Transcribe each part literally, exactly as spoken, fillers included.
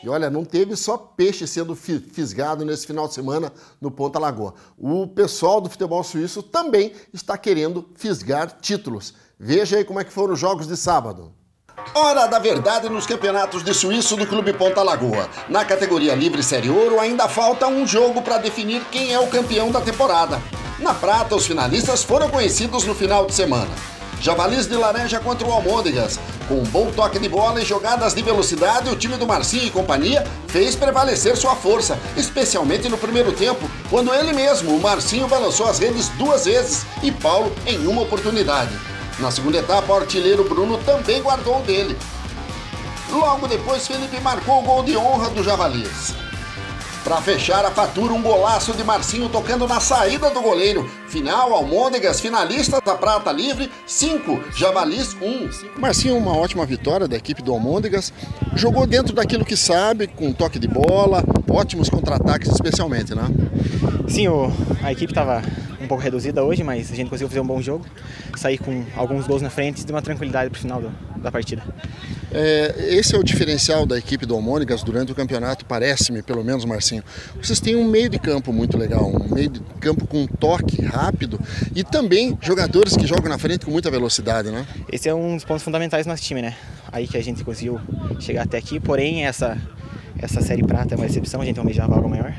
E olha, não teve só peixe sendo fisgado nesse final de semana no Ponta Lagoa. O pessoal do futebol suíço também está querendo fisgar títulos. Veja aí como é que foram os jogos de sábado. Hora da verdade nos campeonatos de suíço do Clube Ponta Lagoa. Na categoria Livre Série Ouro ainda falta um jogo para definir quem é o campeão da temporada. Na prata, os finalistas foram conhecidos no final de semana. Javalis de Laranja contra o Almôndegas. Com um bom toque de bola e jogadas de velocidade, o time do Marcinho e companhia fez prevalecer sua força, especialmente no primeiro tempo, quando ele mesmo, o Marcinho, balançou as redes duas vezes e Paulo em uma oportunidade. Na segunda etapa, o artilheiro Bruno também guardou o dele. Logo depois, Felipe marcou o gol de honra do Javalis. Para fechar a fatura, um golaço de Marcinho tocando na saída do goleiro. Final, Almôndegas, finalista da Prata Livre, cinco, Javalis, um. Marcinho, uma ótima vitória da equipe do Almôndegas. Jogou dentro daquilo que sabe, com um toque de bola, ótimos contra-ataques especialmente, né? Sim, o, a equipe estava um pouco reduzida hoje, mas a gente conseguiu fazer um bom jogo. Sair com alguns gols na frente e ter uma tranquilidade para o final do, da partida. É, esse é o diferencial da equipe do Almôndegas durante o campeonato, parece-me, pelo menos, Marcinho. Vocês têm um meio de campo muito legal, um meio de campo com um toque rápido e também jogadores que jogam na frente com muita velocidade, né? Esse é um dos pontos fundamentais do nosso time, né? Aí que a gente conseguiu chegar até aqui, porém essa, essa Série Prata é uma decepção, a gente almejava algo maior,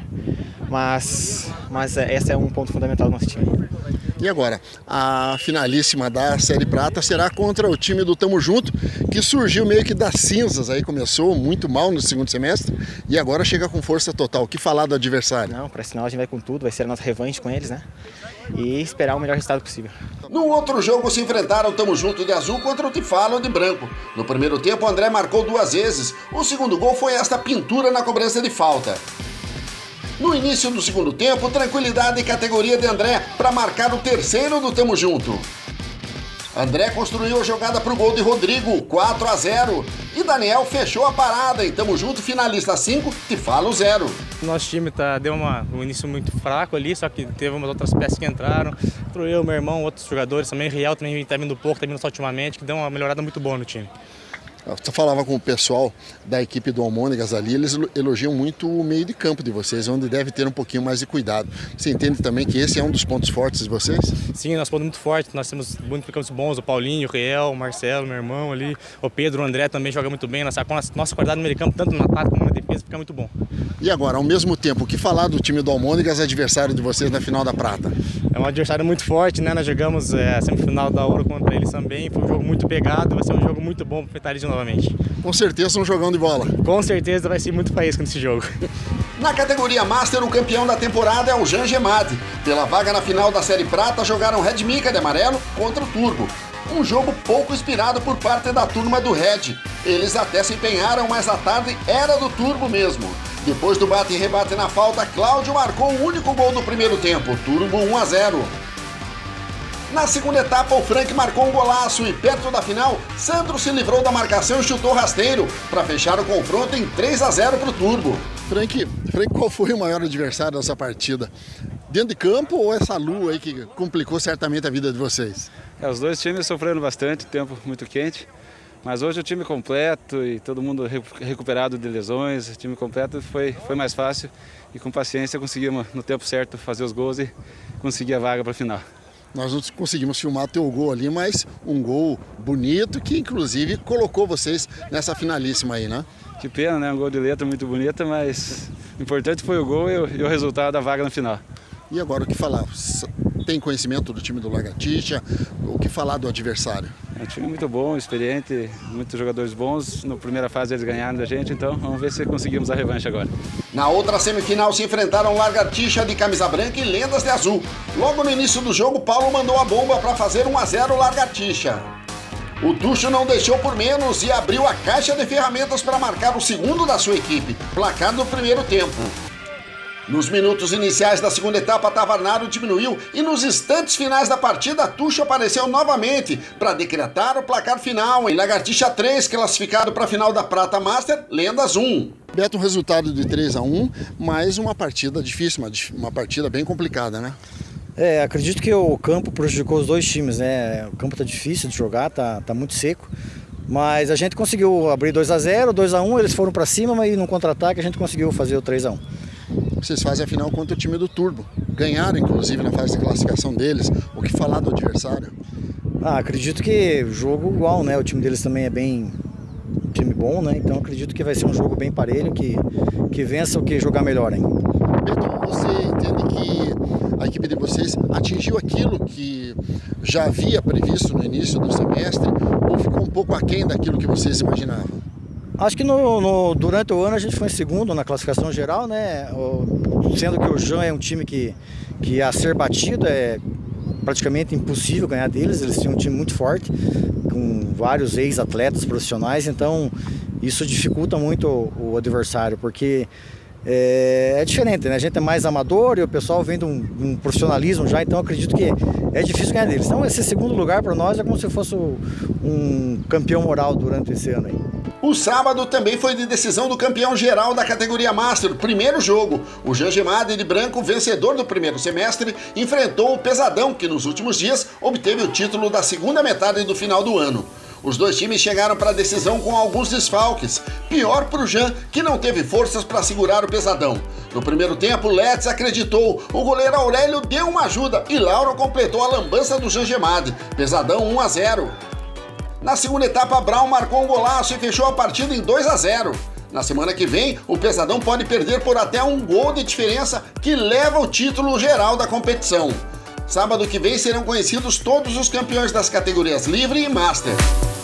mas, mas esse é um ponto fundamental do nosso time. E agora, a finalíssima da Série Prata será contra o time do Tamo Junto, que surgiu meio que das cinzas, aí começou muito mal no segundo semestre e agora chega com força total. O que falar do adversário? Não, para esse final a gente vai com tudo, vai ser a nossa revanche com eles, né? E esperar o melhor resultado possível. No outro jogo se enfrentaram o Tamo Junto de azul contra o Tifalo de branco. No primeiro tempo, o André marcou duas vezes. O segundo gol foi esta pintura na cobrança de falta. No início do segundo tempo, tranquilidade e categoria de André para marcar o terceiro do Tamo Junto. André construiu a jogada para o gol de Rodrigo, quatro a zero. E Daniel fechou a parada e Tamo Junto, finalista cinco, Tifalo zero. Nosso time tá, deu uma, um início muito fraco ali, só que teve umas outras peças que entraram. Entrou eu, meu irmão, outros jogadores também, Riel também está vindo pouco, está vindo só ultimamente, que deu uma melhorada muito boa no time. Você falava com o pessoal da equipe do Almôndegas ali, eles elogiam muito o meio de campo de vocês, onde deve ter um pouquinho mais de cuidado. Você entende também que esse é um dos pontos fortes de vocês? Sim, nosso ponto muito forte, nós temos muitos campos bons, o Paulinho, o Riel, o Marcelo, meu irmão ali, o Pedro, o André também joga muito bem, nossa, nossa qualidade no meio de campo, tanto no ataque como na defesa, fica muito bom. E agora, ao mesmo tempo, o que falar do time do Almôndegas, adversário de vocês na final da Prata? É um adversário muito forte, né? Nós jogamos é, a semifinal da Ouro contra eles também, foi um jogo muito pegado, vai ser um jogo muito bom para enfrentar eles novamente. Com certeza um jogão de bola. Com certeza vai ser muito faísca nesse jogo. Na categoria Master, o campeão da temporada é o Jean Gemade. Pela vaga na final da Série Prata, jogaram Red Mica de amarelo contra o Turbo. Um jogo pouco inspirado por parte da turma do Red. Eles até se empenharam, mas a tarde era do Turbo mesmo. Depois do bate e rebate na falta, Cláudio marcou o único gol do primeiro tempo, Turbo um a zero. Na segunda etapa, o Frank marcou um golaço e, perto da final, Sandro se livrou da marcação e chutou rasteiro para fechar o confronto em três a zero para o Turbo. Frank, Frank, qual foi o maior adversário dessa partida? Dentro de campo ou essa lua aí que complicou certamente a vida de vocês? É, os dois times sofreram bastante, tempo muito quente, mas hoje o time completo e todo mundo recuperado de lesões, o time completo foi, foi mais fácil e com paciência conseguimos no tempo certo fazer os gols e conseguir a vaga para a final. Nós não conseguimos filmar teu gol ali, mas um gol bonito que inclusive colocou vocês nessa finalíssima aí, né? Que pena, né? Um gol de letra muito bonito, mas o importante foi o gol e o, e o resultado da vaga na final. E agora o que falar? Tem conhecimento do time do Lagartixa? O que falar do adversário? É um time muito bom, experiente, muitos jogadores bons. Na primeira fase eles ganharam da gente, então vamos ver se conseguimos a revanche agora. Na outra semifinal se enfrentaram Lagartixa de camisa branca e Lendas de azul. Logo no início do jogo, Paulo mandou a bomba para fazer um a zero Lagartixa. O Tuxo não deixou por menos e abriu a caixa de ferramentas para marcar o segundo da sua equipe, placar do primeiro tempo. Nos minutos iniciais da segunda etapa, Tavarnaro diminuiu e nos instantes finais da partida, Tuxo apareceu novamente para decretar o placar final em Lagartixa três, classificado para a final da Prata Master, Lendas um. Beto, um resultado de três a um, mas uma partida difícil, uma, uma partida bem complicada, né? É, acredito que o campo prejudicou os dois times, né? O campo tá difícil de jogar, tá, tá muito seco. Mas a gente conseguiu abrir dois a zero, dois a um, eles foram para cima, mas no contra-ataque a gente conseguiu fazer o três a um. Vocês fazem a final contra o time do Turbo. Ganharam, inclusive, na fase de classificação deles. O que falar do adversário? Ah, acredito que jogo igual, né? O time deles também é bem um time bom, né? Então acredito que vai ser um jogo bem parelho, que, que vença o que jogar melhor, hein? Beto, você entende que a equipe de vocês atingiu aquilo que já havia previsto no início do semestre ou ficou um pouco aquém daquilo que vocês imaginavam? Acho que no, no, durante o ano a gente foi em segundo na classificação geral, né? O, sendo que o Jean é um time que, que a ser batido é praticamente impossível ganhar deles. Eles têm um time muito forte, com vários ex-atletas profissionais, então isso dificulta muito o, o adversário, porque é, é diferente, né? A gente é mais amador e o pessoal vem de um, de um profissionalismo já, então eu acredito que é difícil ganhar deles. Então esse segundo lugar para nós é como se fosse um campeão moral durante esse ano aí. O sábado também foi de decisão do campeão geral da categoria Master. Primeiro jogo, o Jean Gemade de branco, vencedor do primeiro semestre, enfrentou o Pesadão, que nos últimos dias obteve o título da segunda metade do final do ano. Os dois times chegaram para a decisão com alguns desfalques. Pior para o Jean, que não teve forças para segurar o Pesadão. No primeiro tempo, Let's acreditou, o goleiro Aurélio deu uma ajuda e Lauro completou a lambança do Jean Gemade. Pesadão um a zero. Na segunda etapa, Brown marcou um golaço e fechou a partida em dois a zero. Na semana que vem, o Pesadão pode perder por até um gol de diferença, que leva o título geral da competição. Sábado que vem serão conhecidos todos os campeões das categorias Livre e Master.